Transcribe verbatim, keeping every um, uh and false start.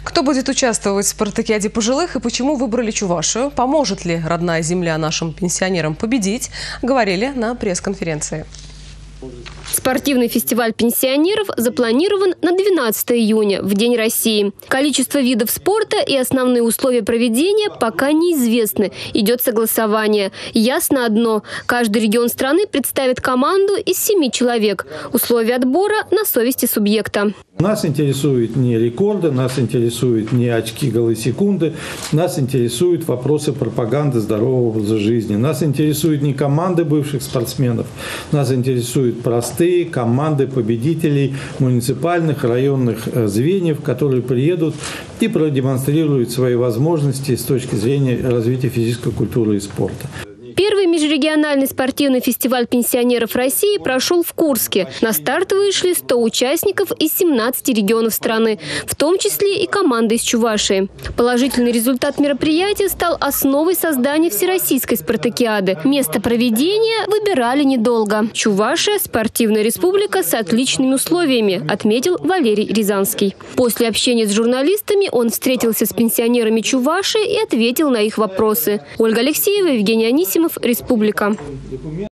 Кто будет участвовать в спартакиаде пожилых и почему выбрали Чувашию? Поможет ли родная земля нашим пенсионерам победить? Говорили на пресс-конференции. Спортивный фестиваль пенсионеров запланирован на двенадцатое июня, в День России. Количество видов спорта и основные условия проведения пока неизвестны. Идет согласование. Ясно одно – каждый регион страны представит команду из семи человек. Условия отбора на совести субъекта. Нас интересуют не рекорды, нас интересуют не очки, голы, секунды. Нас интересуют вопросы пропаганды здорового образа жизни. Нас интересуют не команды бывших спортсменов. Нас интересуют простые команды победителей муниципальных, районных звеньев, которые приедут и продемонстрируют свои возможности с точки зрения развития физической культуры и спорта. Первый межрегиональный спортивный фестиваль пенсионеров России прошел в Курске. На старт вышли сто участников из семнадцати регионов страны, в том числе и команда из Чувашии. Положительный результат мероприятия стал основой создания Всероссийской спартакиады. Место проведения выбирали недолго. Чувашия – спортивная республика с отличными условиями, отметил Валерий Рязанский. После общения с журналистами он встретился с пенсионерами Чувашии и ответил на их вопросы. Ольга Алексеева, Евгений Анисимов, Республика.